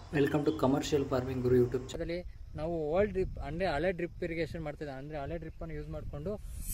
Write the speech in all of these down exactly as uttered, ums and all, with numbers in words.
Welcome to commercial farming guru YouTube channel. ನಾವು old drip ಅಂದರೆ ಹಳೆ ಡ್ರಿಪ್ ಇರಿಗೇಷನ್ ಮಾಡ್ತಿದ್ದೆ. ಅಂದರೆ ಹಳೆ ಡ್ರಿಪ್ಪನ್ನು ಯೂಸ್ ಮಾಡಿಕೊಂಡು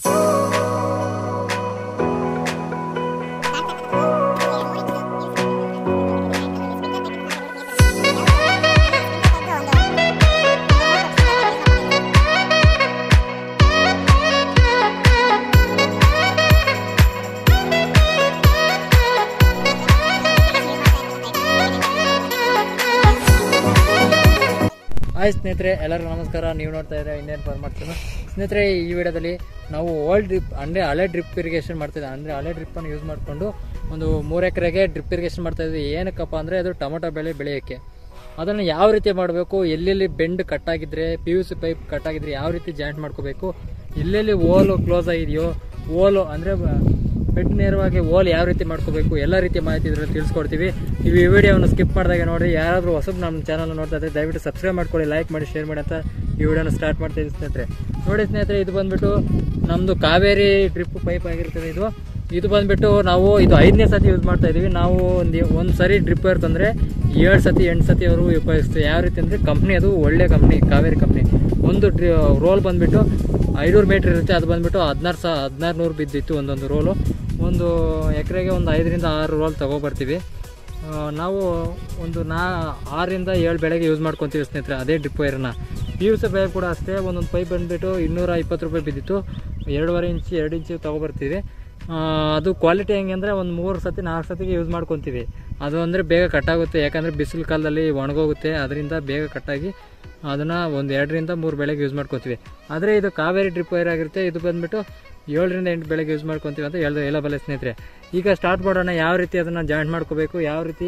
ಹಾಯ್ ಸ್ನೇಹಿತರೆ, ಎಲ್ಲರಿಗೂ ನಮಸ್ಕಾರ. ನೀವು ನೋಡ್ತಾ ಇದ್ರೆ ಇಂಡಿಯನ್ ಫಾರ್ಮರ್ಸ್. ಸ್ನೇಹಿತರೆ, ಈ ವಿಡಿಯೋದಲ್ಲಿ ನಾವು ಓಲ್ಡ್ ಡ್ರಿಪ್ ಅಂದರೆ ಹಳೆ ಡ್ರಿಪ್ ಇರಿಗೇಷನ್ ಮಾಡ್ತಿದ್ದೆ. ಅಂದರೆ ಹಳೆ ಡ್ರಿಪ್ಪನ್ನು ಯೂಸ್ ಮಾಡಿಕೊಂಡು ಒಂದು ಮೂರು ಎಕರೆಗೆ ಡ್ರಿಪ್ ಇರಿಗೇಷನ್ ಮಾಡ್ತಾಯಿದ್ವಿ. ಏನಕ್ಕಪ್ಪ ಅಂದರೆ ಅದು ಟೊಮೊಟೊ ಬೆಳೆ ಬೆಳೆಯೋಕ್ಕೆ. ಅದನ್ನು ಯಾವ ರೀತಿ ಮಾಡಬೇಕು, ಎಲ್ಲೆಲ್ಲಿ ಬೆಂಡ್ ಕಟ್ಟಾಗಿದ್ರೆ, ಪಿ ಯು ಸಿ ಪೈಪ್ ಕಟ್ಟಾಗಿದ್ರೆ ಯಾವ ರೀತಿ ಜಾಯಿಂಟ್ ಮಾಡ್ಕೋಬೇಕು, ಎಲ್ಲೆಲ್ಲಿ ಓಲು ಕ್ಲೋಸ್ ಆಗಿದೆಯೋ, ಓಲು ಅಂದರೆ ಬೆಡ್ ನೇರವಾಗಿ ಓಲ್ ಯಾವ ರೀತಿ ಮಾಡ್ಕೋಬೇಕು, ಎಲ್ಲ ರೀತಿಯ ಮಾಹಿತಿ ಇದ್ರಲ್ಲಿ ತಿಳಿಸ್ಕೊಡ್ತೀವಿ. ನೀವು ಈ ವಿಡಿಯೋವನ್ನು ಸ್ಕಿಪ್ ಮಾಡಿದಾಗ ನೋಡಿ. ಯಾರಾದರೂ ಹೊಸಬ್ ನಮ್ಮ ಚಾನಲ್ ನೋಡ್ತಾ ಇದ್ದರೆ ದಯವಿಟ್ಟು ಸಬ್ಸ್ಕ್ರೈಬ್ ಮಾಡ್ಕೊಳ್ಳಿ, ಲೈಕ್ ಮಾಡಿ, ಶೇರ್ ಮಾಡಿ ಅಂತ ಈ ವಿಡಿಯೋನ ಸ್ಟಾರ್ಟ್ ಮಾಡ್ತಾ ಇದ್ದೀವಿ ಸ್ನೇಹಿತರೆ. ನೋಡಿ ಸ್ನೇಹಿತರೆ, ಇದು ಬಂದುಬಿಟ್ಟು ನಮ್ಮದು ಕಾವೇರಿ ಡ್ರಿಪ್ ಪೈಪ್ ಆಗಿರ್ತದೆ. ಇದು ಇದು ಬಂದುಬಿಟ್ಟು ನಾವು ಇದು ಐದನೇ ಸತಿ ಯೂಸ್ ಮಾಡ್ತಾ ಇದ್ದೀವಿ. ನಾವು ಒಂದು ಒಂದು ಸರಿ ಡ್ರಿಪ್ ಇರ್ತಂದರೆ ಏಳು ಸತಿ ಎಂಟು ಸತಿ ಅವರು ಉಪಯೋಗಿಸ್ತೀವಿ. ಯಾವ ರೀತಿ ಅಂದರೆ ಕಂಪ್ನಿ ಅದು ಒಳ್ಳೆ ಕಂಪ್ನಿ, ಕಾವೇರಿ ಕಂಪ್ನಿ. ಒಂದು ಡ್ರಿ ರೋಲ್ ಬಂದುಬಿಟ್ಟು ಐನೂರು ಮೀಟ್ರ್ ಇರುತ್ತೆ. ಅದು ಬಂದುಬಿಟ್ಟು ಹದಿನಾರು ಸಾ ಹದಿನಾರು ನೂರು ಬಿದ್ದಿತ್ತು ಒಂದೊಂದು ರೋಲು. ಒಂದು ಎಕರೆಗೆ ಒಂದು ಐದರಿಂದ ಆರು ರೋಲ್ ತೊಗೊಬರ್ತೀವಿ ನಾವು. ಒಂದು ನಾ ಆರರಿಂದ ಏಳು ಬೆಳೆಗೆ ಯೂಸ್ ಮಾಡ್ಕೊತೀವಿ ಸ್ನೇಹಿತರೆ ಅದೇ ಡ್ರಿಪ್ ವೈರನ್ನ. ಪಿ ಯು ಸಿ ಪೈಪ್ ಕೂಡ ಅಷ್ಟೇ. ಒಂದೊಂದು ಪೈಪ್ ಬಂದುಬಿಟ್ಟು ಇನ್ನೂರ ಇಪ್ಪತ್ತು ರೂಪಾಯಿ ಬಿದ್ದಿತ್ತು. ಎರಡೂವರೆ ಇಂಚು ಎರಡು ಇಂಚು ತೊಗೊಬರ್ತೀವಿ. ಅದು ಕ್ವಾಲಿಟಿ ಹೆಂಗೆ ಅಂದರೆ ಒಂದು ಮೂರು ಸತಿ ನಾಲ್ಕು ಸತಿಗೆ ಯೂಸ್ ಮಾಡ್ಕೊತೀವಿ. ಅದು ಅಂದರೆ ಬೇಗ ಕಟ್ಟಾಗುತ್ತೆ, ಯಾಕಂದರೆ ಬಿಸಿಲು ಕಾಲದಲ್ಲಿ ಒಣಗೋಗುತ್ತೆ. ಅದರಿಂದ ಬೇಗ ಕಟ್ಟಾಗಿ ಅದನ್ನು ಒಂದು ಎರಡರಿಂದ ಮೂರು ಬೆಳೆಗೆ ಯೂಸ್ ಮಾಡ್ಕೊತೀವಿ. ಆದರೆ ಇದು ಕಾವೇರಿ ಡ್ರಿಪ್ ವೈರ್ ಆಗಿರುತ್ತೆ. ಇದು ಬಂದುಬಿಟ್ಟು ಏಳರಿಂದ ಎಂಟು ಬೆಳೆಗೆ ಯೂಸ್ ಮಾಡ್ಕೊತೀವಿ ಅಂತ ಹೇಳ್ದು ಹೇಳಬಲ್ಲ ಸ್ನೇಹಿತರೆ. ಈಗ ಸ್ಟಾರ್ಟ್ ಮಾಡೋಣ. ಯಾವ ರೀತಿ ಅದನ್ನು ಜಾಯಿಂಟ್ ಮಾಡ್ಕೋಬೇಕು, ಯಾವ ರೀತಿ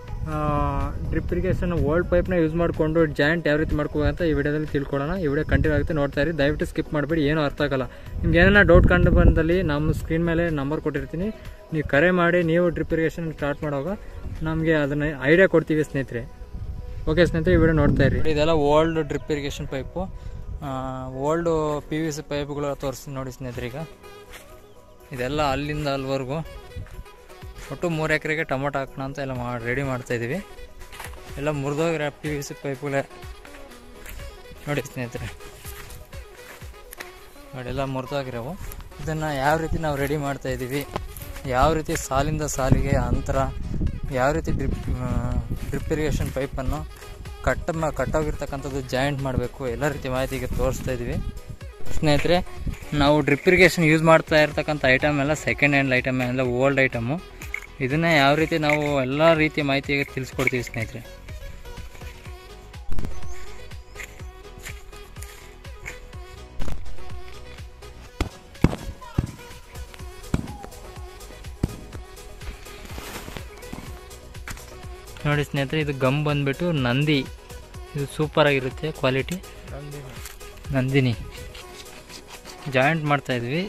ಡ್ರಿಪ್ ಇರಿಗೇಷನ್ ಓಲ್ಡ್ ಪೈಪ್ನ ಯೂಸ್ ಮಾಡಿಕೊಂಡು ಜಾಯಿಂಟ್ ಯಾವ ರೀತಿ ಮಾಡ್ಕೋಬೇಕು ಅಂತ ಈ ವಿಡಿಯೋದಲ್ಲಿ ತಿಳ್ಕೊಳ್ಳೋಣ. ಈ ವಿಡಿಯೋ ಕಂಟಿನ್ಯೂ ಆಗುತ್ತೆ, ನೋಡ್ತಾ ಇರಿ. ದಯವಿಟ್ಟು ಸ್ಕಿಪ್ ಮಾಡಬೇಡಿ, ಏನೂ ಅರ್ಥ ಆಗಲ್ಲ. ನಿಮ್ಗೆ ಏನಾರ ಡೌಟ್ ಕಂಡು ಬಂದಲ್ಲಿ ನಮ್ಮ ಸ್ಕ್ರೀನ್ ಮೇಲೆ ನಂಬರ್ ಕೊಟ್ಟಿರ್ತೀನಿ, ನೀವು ಕರೆ ಮಾಡಿ ನೀವು ಡ್ರಿಪ್ ಇರಿಗೇಷನ್ ಸ್ಟಾರ್ಟ್ ಮಾಡುವಾಗ ನಮಗೆ ಅದನ್ನು ಐಡಿಯಾ ಕೊಡ್ತೀವಿ ಸ್ನೇಹಿತರೆ. ಓಕೆ ಸ್ನೇಹಿತರೆ, ಈ ವಿಡಿಯೋ ನೋಡ್ತಾ ಇರಿ. ಇದೆಲ್ಲ old drip irrigation pipe, old P V C ಪೈಪ್ಗಳು ತೋರಿಸ್ತೀನಿ ನೋಡಿ ಸ್ನೇಹಿತರೆ. ಈಗ ಇದೆಲ್ಲ ಅಲ್ಲಿಂದ ಅಲ್ಲಿವರೆಗೂ ಒಟ್ಟು ಮೂರು ಎಕರೆಗೆ ಟೊಮೊಟೊ ಹಾಕೋಣ ಅಂತ ಎಲ್ಲ ಮಾಡಿ ರೆಡಿ ಮಾಡ್ತಾಯಿದ್ದೀವಿ. ಎಲ್ಲ ಮುರಿದೋಗಿರೋ ಪಿ ವಿ ಸಿ ಪೈಪ್ಗಳೇ ನೋಡಿ ಸ್ನೇಹಿತರೆ. ನೋಡಿ ಎಲ್ಲ ಮುರಿದೋಗಿರೋವು. ಇದನ್ನು ಯಾವ ರೀತಿ ನಾವು ರೆಡಿ ಮಾಡ್ತಾಯಿದ್ದೀವಿ, ಯಾವ ರೀತಿ ಸಾಲಿಂದ ಸಾಲಿಗೆ ಅಂತರ, ಯಾವ ರೀತಿ ಡ್ರಿಪ್ ಡ್ರಿಪ್ ಇರಿಗೇಷನ್ ಪೈಪನ್ನು ಕಟ್ಟ ಕಟ್ಟೋಗಿರ್ತಕ್ಕಂಥದ್ದು ಜಾಯಿಂಟ್ ಮಾಡಬೇಕು, ಎಲ್ಲ ರೀತಿ ಮಾಹಿತಿಗೆ ತೋರಿಸ್ತಾ ಇದ್ದೀವಿ ಸ್ನೇಹಿತರೆ. ನಾವು ಡ್ರಿಪ್ ಇರಿಗೇಷನ್ ಯೂಸ್ ಮಾಡ್ತಾ ಇರ್ತಕ್ಕಂಥ ಐಟಮ್ ಎಲ್ಲ ಸೆಕೆಂಡ್ ಹ್ಯಾಂಡ್ ಐಟಮ್ ಎಲ್ಲ ಓಲ್ಡ್ ಐಟಮು. ಇದನ್ನು ಯಾವ ರೀತಿ ನಾವು ಎಲ್ಲ ರೀತಿಯ ಮಾಹಿತಿಗೆ ತಿಳಿಸ್ಕೊಡ್ತೀವಿ ಸ್ನೇಹಿತರೆ. ನೋಡಿ ಸ್ನೇಹಿತರೆ, ಇದು ಗಮ್ ಬಂದುಬಿಟ್ಟು ನಂದಿ. ಇದು ಸೂಪರಾಗಿರುತ್ತೆ ಕ್ವಾಲಿಟಿ. ನಂದಿನಿ ಜಾಯಿಂಟ್ ಮಾಡ್ತಾಯಿದ್ವಿ.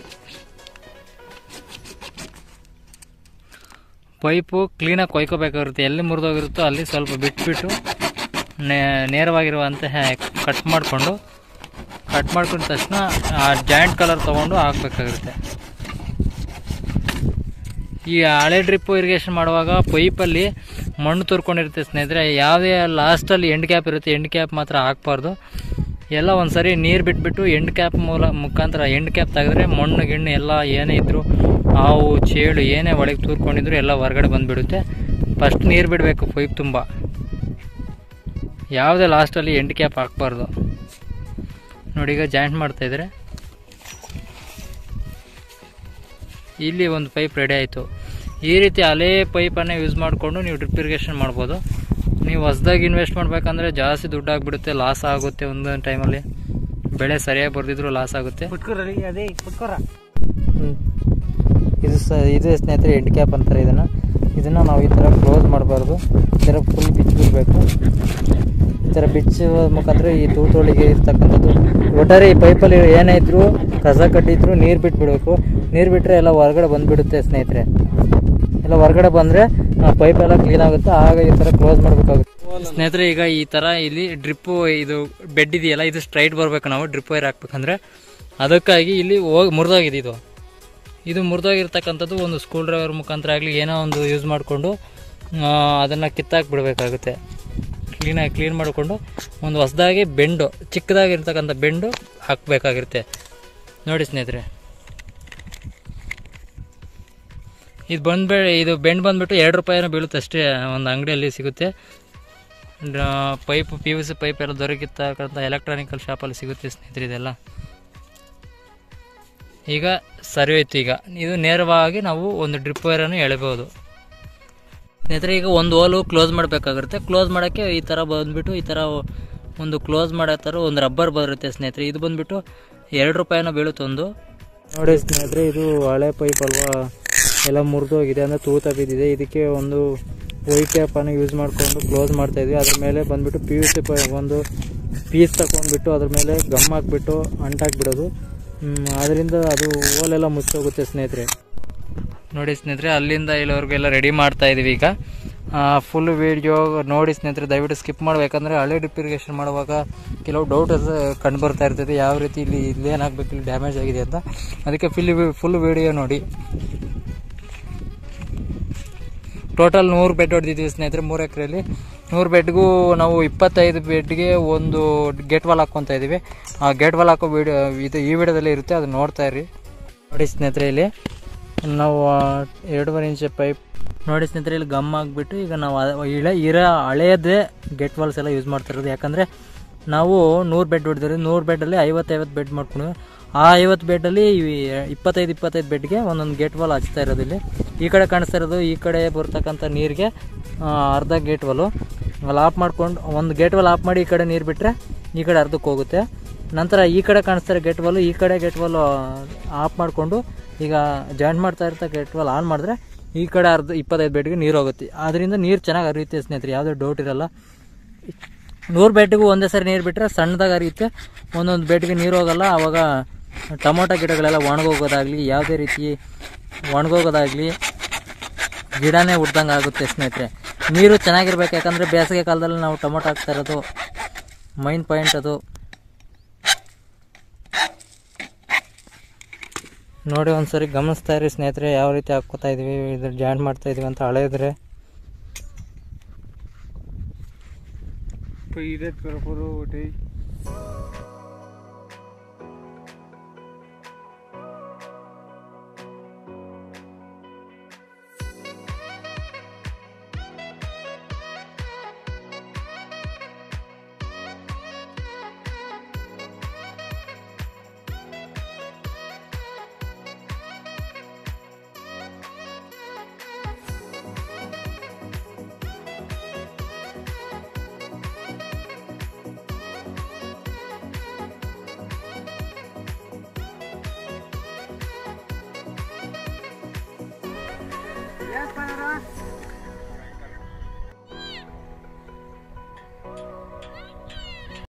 ಪೈಪು ಕ್ಲೀನಾಗಿ ಕೊಯ್ಕೋಬೇಕಾಗಿರುತ್ತೆ. ಎಲ್ಲಿ ಮುರಿದೋಗಿರುತ್ತೋ ಅಲ್ಲಿ ಸ್ವಲ್ಪ ಬಿಟ್ಬಿಟ್ಟು ನೇರವಾಗಿರುವಂತೆ ಕಟ್ ಮಾಡಿಕೊಂಡು ಕಟ್ ಮಾಡ್ಕೊಂಡ ತಕ್ಷಣ ಆ ಜಾಯಿಂಟ್ ಕಲರ್ ತೊಗೊಂಡು ಹಾಕಬೇಕಾಗಿರುತ್ತೆ. ಈ ಹಳೆ ಡ್ರಿಪ್ ಇರಿಗೇಷನ್ ಮಾಡುವಾಗ ಪೈಪಲ್ಲಿ ಮಣ್ಣು ತುರ್ಕೊಂಡಿರುತ್ತೆ ಸ್ನೇಹಿತರೆ. ಯಾವುದೇ ಲಾಸ್ಟಲ್ಲಿ ಎಂಡ್ ಕ್ಯಾಪ್ ಇರುತ್ತೆ, ಎಂಡ್ ಕ್ಯಾಪ್ ಮಾತ್ರ ಹಾಕಬಾರ್ದು. ಎಲ್ಲ ಒಂದು ಸರಿ ನೀರು ಬಿಟ್ಬಿಟ್ಟು ಎಂಡ್ ಕ್ಯಾಪ್ ಮೂಲ ಮುಖಾಂತರ ಎಂಡ್ ಕ್ಯಾಪ್ ತೆಗೆದ್ರೆ ಮಣ್ಣು ಗಿಣ್ಣು ಎಲ್ಲ ಏನೇ ಇದ್ದರೂ ಹಾವು ಚೇಳು ಏನೇ ಒಳಗೆ ತೂರ್ಕೊಂಡಿದ್ರು ಎಲ್ಲ ಹೊರಗಡೆ ಬಂದುಬಿಡುತ್ತೆ. ಫಸ್ಟ್ ನೀರು ಬಿಡಬೇಕು ಪೈಪ್ ತುಂಬ. ಯಾವುದೇ ಲಾಸ್ಟಲ್ಲಿ ಎಂಡ್ ಕ್ಯಾಪ್ ಹಾಕಬಾರ್ದು. ನೋಡಿ, ಈಗ ಜಾಯಿಂಟ್ ಮಾಡ್ತಾಯಿದ್ರೆ ಇಲ್ಲಿ ಒಂದು ಪೈಪ್ ರೆಡಿ ಆಯಿತು. ಈ ರೀತಿ ಹಳೇ ಪೈಪನ್ನೇ ಯೂಸ್ ಮಾಡಿಕೊಂಡು ನೀವು ಡ್ರಿಪ್ ಇರಿಗೇಷನ್ ಮಾಡ್ಬೋದು. ನೀವು ಹೊಸದಾಗಿ ಇನ್ವೆಸ್ಟ್ ಮಾಡಬೇಕಂದ್ರೆ ಜಾಸ್ತಿ ದುಡ್ಡು ಆಗಿಬಿಡುತ್ತೆ, ಲಾಸ್ ಆಗುತ್ತೆ. ಒಂದೊಂದು ಟೈಮಲ್ಲಿ ಬೆಳೆ ಸರಿಯಾಗಿ ಬರ್ದಿದ್ರು ಲಾಸ್ ಆಗುತ್ತೆ. ಅದೇ ಕುಟ್ಕೋರ. ಹ್ಞೂ ಇದು ಸ ಇದು ಸ್ನೇಹಿತರೆ ಎಂಡ್ ಕ್ಯಾಪ್ ಅಂತಾರೆ ಇದನ್ನು. ಇದನ್ನು ನಾವು ಈ ಥರ ಕ್ಲೋಸ್ ಮಾಡಬಾರ್ದು. ಈ ಥರ ಫುಲ್ ಬಿಚ್ಚಿಬಿಡ್ಬೇಕು. ಈ ಥರ ಬಿಚ್ಚುವ ಮುಖಾಂತರ ಈ ತೂತೊಳಿಗೆ ಇರ್ತಕ್ಕಂಥದ್ದು ಒಟ್ಟಾರೆ ಈ ಪೈಪಲ್ಲಿ ಏನೇ ಇದ್ದರೂ ಕಸ ಕಡ್ಡಿದ್ರು ನೀರು ಬಿಟ್ಬಿಡಬೇಕು. ನೀರು ಬಿಟ್ಟರೆ ಎಲ್ಲ ಹೊರಗಡೆ ಬಂದುಬಿಡುತ್ತೆ ಸ್ನೇಹಿತರೆ. ಎಲ್ಲ ಹೊರಗಡೆ ಬಂದರೆ ಪೈಪೆಲ್ಲ ಕ್ಲೀನ್ ಆಗುತ್ತೆ. ಆಗ ಈ ಥರ ಕ್ಲೋಸ್ ಮಾಡಬೇಕಾಗುತ್ತೆ ಸ್ನೇಹಿತರೆ. ಈಗ ಈ ಥರ ಇಲ್ಲಿ ಡ್ರಿಪ್ಪು ಇದು ಬೆಡ್ ಇದೆಯಲ್ಲ, ಇದು ಸ್ಟ್ರೈಟ್ ಬರಬೇಕು. ನಾವು ಡ್ರಿಪ್ ವೈರ್ ಹಾಕ್ಬೇಕಂದ್ರೆ ಅದಕ್ಕಾಗಿ ಇಲ್ಲಿ ಹೋಗಿ ಮುರಿದೋಗಿದೆ. ಇದು ಇದು ಮುರಿದೋಗಿರ್ತಕ್ಕಂಥದ್ದು ಒಂದು ಸ್ಕ್ರೂ ಡ್ರೈವರ್ ಮುಖಾಂತರ ಆಗಲಿ ಏನೋ ಒಂದು ಯೂಸ್ ಮಾಡಿಕೊಂಡು ಅದನ್ನು ಕಿತ್ತಾಕಿ ಬಿಡಬೇಕಾಗುತ್ತೆ. ಕ್ಲೀನಾಗಿ ಕ್ಲೀನ್ ಮಾಡಿಕೊಂಡು ಒಂದು ಹೊಸದಾಗಿ ಬೆಂಡು ಚಿಕ್ಕದಾಗಿರ್ತಕ್ಕಂಥ ಬೆಂಡು ಹಾಕಬೇಕಾಗಿರುತ್ತೆ ನೋಡಿ ಸ್ನೇಹಿತರೆ. ಇದು ಬಂದ್ಬೇ ಇದು ಬೆಂಡ್ ಬಂದುಬಿಟ್ಟು ಎರಡು ರೂಪಾಯಿನೂ ಬೀಳುತ್ತೆ ಅಷ್ಟೇ, ಒಂದು ಅಂಗಡಿಯಲ್ಲಿ ಸಿಗುತ್ತೆ. Pipe P U C pipe ಎಲ್ಲ ದೊರಕಿರ್ತಕ್ಕಂಥ ಎಲೆಕ್ಟ್ರಾನಿಕಲ್ ಶಾಪಲ್ಲಿ ಸಿಗುತ್ತೆ ಸ್ನೇಹಿತರೆ ಇದೆಲ್ಲ. ಈಗ ಸರಿ ಹೋಯ್ತು. ಈಗ ಇದು ನೇರವಾಗಿ ನಾವು ಒಂದು ಡ್ರಿಪ್ ವೈರನ್ನು ಎಳಿಬೋದು ಸ್ನೇಹಿತರೆ. ಈಗ ಒಂದು ಹೋಲು ಕ್ಲೋಸ್ ಮಾಡಬೇಕಾಗಿರುತ್ತೆ. ಕ್ಲೋಸ್ ಮಾಡೋಕ್ಕೆ ಈ ಥರ ಬಂದುಬಿಟ್ಟು ಈ ಥರ ಒಂದು ಕ್ಲೋಸ್ ಮಾಡೋ ಥರ ಒಂದು ರಬ್ಬರ್ ಬರುತ್ತೆ ಸ್ನೇಹಿತರೆ. ಇದು ಬಂದುಬಿಟ್ಟು ಎರಡು ರೂಪಾಯಿನ ಬೀಳುತ್ತೆ ಒಂದು. ನೋಡಿ ಸ್ನೇಹಿತರೆ, ಇದು ಹಳೆ ಪೈಪ್ ಅಲ್ವಾ, ಎಲ್ಲ ಮುರಿದೋಗಿದೆ ಅಂದರೆ ತೂತ ಬಿದ್ದಿದೆ. ಇದಕ್ಕೆ ಒಂದು ವೈಟ್ ಟ್ಯಾಪನ್ನು ಯೂಸ್ ಮಾಡಿಕೊಂಡು ಕ್ಲೋಸ್ ಮಾಡ್ತಾಯಿದ್ವಿ. ಅದ್ರ ಮೇಲೆ ಬಂದುಬಿಟ್ಟು ಪಿ ಯು ಸಿ ಪೈ ಒಂದು ಪೀಸ್ ತಗೊಂಡ್ಬಿಟ್ಟು ಅದ್ರ ಮೇಲೆ ಗಮ್ ಹಾಕ್ಬಿಟ್ಟು ಅಂಟಾಕ್ಬಿಡೋದು. ಅದರಿಂದ ಅದು ಹೋಲೆಲ್ಲ ಮುಚ್ಚೋಗುತ್ತೆ ಸ್ನೇಹಿತರೆ. ನೋಡಿ ಸ್ನೇಹಿತರೆ, ಅಲ್ಲಿಂದ ಇಲ್ಲಿವರೆಗೆಲ್ಲ ರೆಡಿ ಮಾಡ್ತಾ ಇದೀವಿ. ಈಗ ಫುಲ್ ವೀಡಿಯೋ ನೋಡಿ ಸ್ನೇಹಿತರೆ, ದಯವಿಟ್ಟು ಸ್ಕಿಪ್ ಮಾಡಬೇಕಂದ್ರೆ ಹಳೆ ಡ್ರಿಪ್ ಇರಿಗೇಷನ್ ಮಾಡುವಾಗ ಕೆಲವು ಡೌಟ್ ಕಂಡು ಬರ್ತಾ ಇರ್ತೈತೆ, ಯಾವ ರೀತಿ ಇಲ್ಲಿ ಇಲ್ಲೇನಾಗಬೇಕು, ಇಲ್ಲಿ ಡ್ಯಾಮೇಜ್ ಆಗಿದೆ ಅಂತ. ಅದಕ್ಕೆ ಫುಲ್ ಫುಲ್ ವೀಡಿಯೋ ನೋಡಿ. ಟೋಟಲ್ ನೂರು ಬೆಡ್ ಹೊಡೆದಿದ್ದೀವಿ ಸ್ನೇಹಿತರೆ ಮೂರು ಎಕರೆಯಲ್ಲಿ. ನೂರು ಬೆಡ್ಗೂ ನಾವು ಇಪ್ಪತ್ತೈದು ಬೆಡ್ಗೆ ಒಂದು ಗೇಟ್ ವಾಲ್ ಹಾಕ್ಕೊತಾ ಇದ್ದೀವಿ. ಆ ಗೇಟ್ ವಾಲ್ ಹಾಕೋ ವೀಡಿಯೋ ಇದು ಈ ವಿಡಿಯೋದಲ್ಲಿ ಇರುತ್ತೆ, ಅದು ನೋಡ್ತಾ ಇರಿ. ನೋಡಿ ಸ್ನೇಹಿತರೆ, ಇಲ್ಲಿ ನಾವು ಎರಡೂವರೆ ಇಂಚ್ ಪೈಪ್ ನೋಡಿ ಸ್ನೇಹಿತರೆ, ಇಲ್ಲಿ ಗಮ್ ಆಗಿಬಿಟ್ಟು ಈಗ ನಾವು ಇಳೆ ಇರ ಹಳೆಯದೇ ಗೇಟ್ ವಾಲ್ಸ್ ಎಲ್ಲ ಯೂಸ್ ಮಾಡ್ತಾ ಇರೋದು. ಯಾಕಂದರೆ ನಾವು ನೂರು ಬೆಡ್ ಹೊಡೆದಿರೋದು, ನೂರು ಬೆಡ್ಡಲ್ಲಿ ಐವತ್ತೈವತ್ತು ಬೆಡ್ ಮಾಡ್ಕೊಂಡು ಆ ಐವತ್ತು ಬೆಡ್ಡಲ್ಲಿ ಇಪ್ಪತ್ತೈದು ಇಪ್ಪತ್ತೈದು ಬೆಡ್ಗೆ ಒಂದೊಂದು ಗೇಟ್ ವಾಲ್ ಹಚ್ತಾ ಇರೋದು. ಇಲ್ಲಿ ಈ ಕಡೆ ಕಾಣಿಸ್ತಾ ಇರೋದು, ಈ ಕಡೆ ಬರ್ತಕ್ಕಂಥ ನೀರಿಗೆ ಅರ್ಧ ಗೇಟ್ ವಾಲು ಅಲ್ಲಿ ಆಫ್ ಮಾಡ್ಕೊಂಡು ಒಂದು ಗೇಟ್ ವಾಲ್ ಆಫ್ ಮಾಡಿ ಈ ಕಡೆ ನೀರು ಬಿಟ್ಟರೆ ಈ ಕಡೆ ಅರ್ಧಕ್ಕೆ ಹೋಗುತ್ತೆ. ನಂತರ ಈ ಕಡೆ ಕಾಣಿಸ್ತಾರೆ ಗೇಟ್ ವಾಲು, ಈ ಕಡೆ ಗೇಟ್ ವಾಲು ಆಫ್ ಮಾಡಿಕೊಂಡು ಈಗ ಜಾಯಿಂಟ್ ಮಾಡ್ತಾ ಇರ್ತಾ ಗೇಟ್ ವಾಲ್ ಆನ್ ಮಾಡಿದ್ರೆ ಈ ಕಡೆ ಅರ್ಧ ಇಪ್ಪತ್ತೈದು ಬೆಡ್ಗೆ ನೀರು ಹೋಗುತ್ತೆ. ಅದರಿಂದ ನೀರು ಚೆನ್ನಾಗಿ ಹರಿಯುತ್ತೆ ಸ್ನೇಹಿತರೆ, ಯಾವುದೇ ಡೌಟ್ ಇರಲ್ಲ. ನೂರು ಬೆಡ್ಗೂ ಒಂದೇ ಸರಿ ನೀರು ಬಿಟ್ಟರೆ ಸಣ್ಣದಾಗಿ ಹರಿಯುತ್ತೆ, ಒಂದೊಂದು ಬೆಡ್ಗೆ ನೀರು ಹೋಗಲ್ಲ. ಆವಾಗ ಟೊಮೊಟೊ ಗಿಡಗಳೆಲ್ಲ ಒಣಗೋಗೋದಾಗಲಿ, ಯಾವುದೇ ರೀತಿ ಒಣಗೋಗೋದಾಗಲಿ ಗಿಡನೇ ಹುಡ್ದಂಗೆ ಆಗುತ್ತೆ ಸ್ನೇಹಿತರೆ. ನೀರು ಚೆನ್ನಾಗಿರ್ಬೇಕು, ಯಾಕಂದರೆ ಬೇಸಿಗೆ ಕಾಲದಲ್ಲಿ ನಾವು ಟೊಮೊಟೊ ಹಾಕ್ತಾ ಇರೋದು ಮೈನ್ ಪಾಯಿಂಟ್ ಅದು. ನೋಡಿ ಒಂದ್ಸರಿ ಗಮನಿಸ್ತಾ ಇರಿ ಸ್ನೇಹಿತರೆ, ಯಾವ ರೀತಿ ಹಾಕ್ಕೋತಾ ಇದೀವಿ, ಇದ್ರ ಜಾಯಿಂಟ್ ಮಾಡ್ತಾ ಇದೀವಿ ಅಂತ. ಹಳೆಯಿದ್ರೆ